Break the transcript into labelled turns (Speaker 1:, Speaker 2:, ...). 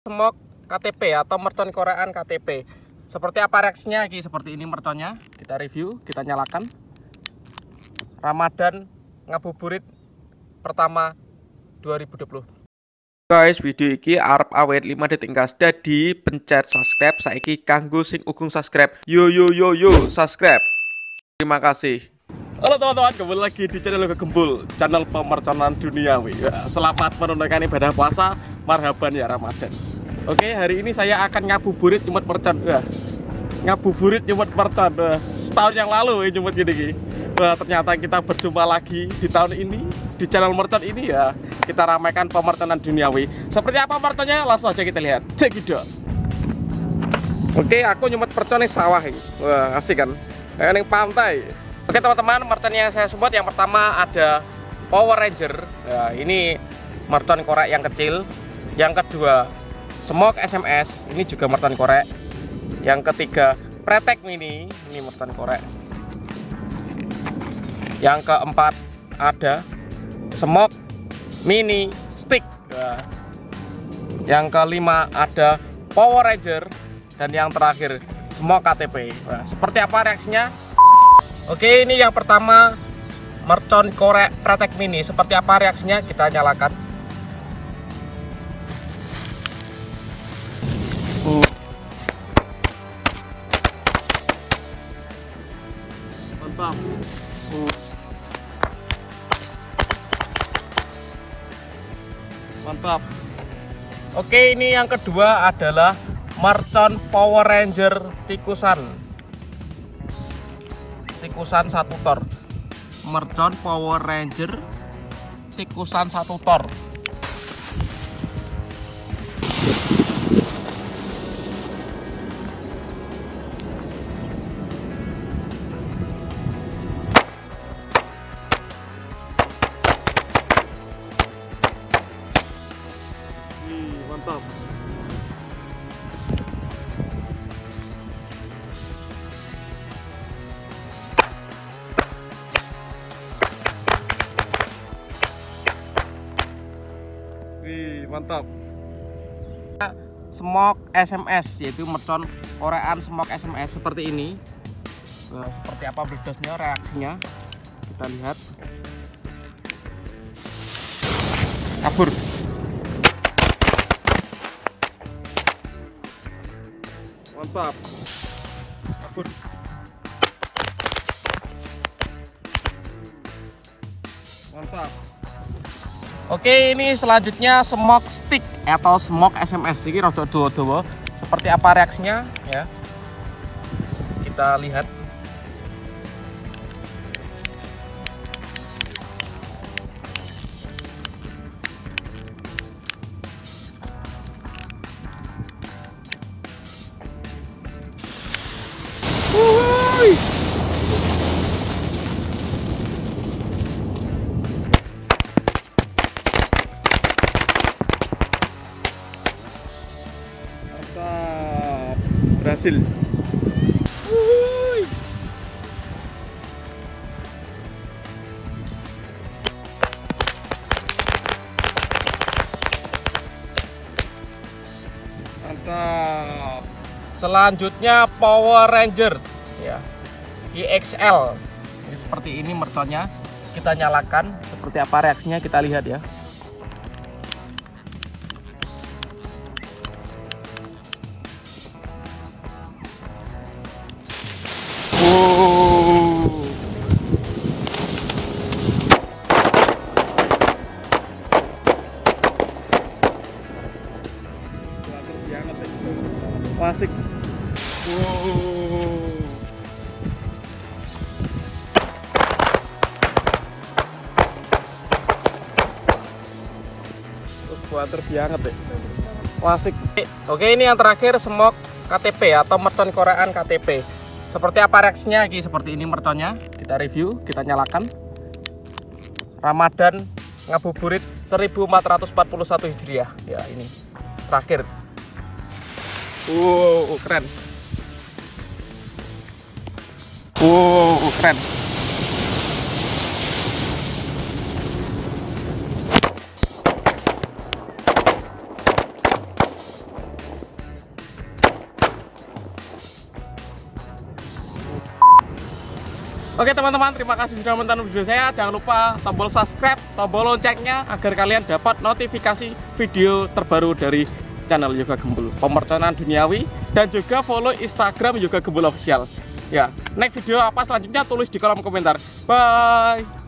Speaker 1: Semok KTP atau mercon Korean KTP. Seperti apa reaksinya? Seperti ini merconnya. Kita review, kita nyalakan. Ramadan ngabuburit pertama 2020. Guys, video iki arep awet 5 detik gas. Dadi pencet subscribe saiki kanggo sing ugung subscribe. Yo subscribe. Terima kasih. Halo teman-teman, kembali lagi di channel Gembul, channel pemerconan duniawi. Selamat menunaikan ibadah puasa, marhaban ya Ramadan. Oke, hari ini saya akan ngabuburit nyumut mercon. Ngabuburit nyumut mercon. Setahun yang lalu nyumut gini. Ternyata kita berjumpa lagi di tahun ini di channel mercon ini ya. Kita ramaikan pemerconan duniawi. Seperti apa merconnya? Langsung aja kita lihat. Cekidot. Oke, aku nyumut mercon di sawah ini. Wah, asik kan? Kayak di pantai. Oke teman-teman, mercon yang saya sebut yang pertama ada Power Ranger. Ya, ini mercon korek yang kecil. Yang kedua Semok SMS, ini juga mercon korek. Yang ketiga Pretek Mini, ini mercon korek. Yang keempat ada Semok Mini Stick. Ya. Yang kelima ada Power Ranger. Dan yang terakhir Semok KTP. Nah, seperti apa reaksinya? Oke, ini yang pertama mercon korek Pretek Mini. Seperti apa reaksinya? Kita nyalakan. Mantap. Mantap. Oke, ini yang kedua adalah mercon Power Ranger tikusan 1 tor. Mercon Power Ranger tikusan 1 tor. Mantap. Mantap. Semok SMS, yaitu mercon korean Semok SMS seperti ini. Nah, seperti apa bledosnya, reaksinya kita lihat. Kabur. Mantap. Kabur. Mantap. Oke, ini selanjutnya Semok Stick atau Semok SMS. Ini rada dawa-dawa. Seperti apa reaksinya ya? Kita lihat. Berhasil. Mantap. Selanjutnya Power Rangers ya, IXL. Ini seperti ini merconnya. Kita nyalakan. Seperti apa reaksinya kita lihat ya. Asik. Buat terbianget deh. Asik. Oke, ini yang terakhir Semok KTP atau mercon korean KTP. Seperti apa reaksinya? Seperti ini merconnya. Kita review, kita nyalakan. Ramadan ngabuburit 1441 Hijriah. Ya, ini terakhir. Keren. Keren. Oke teman-teman, terima kasih sudah menonton video saya. Jangan lupa tombol subscribe, tombol loncengnya agar kalian dapat notifikasi video terbaru dari channel Yoga Gembul Pemerconaan Duniawi, dan juga follow Instagram Yoga Gembul Official. Ya, next video apa selanjutnya tulis di kolom komentar. Bye.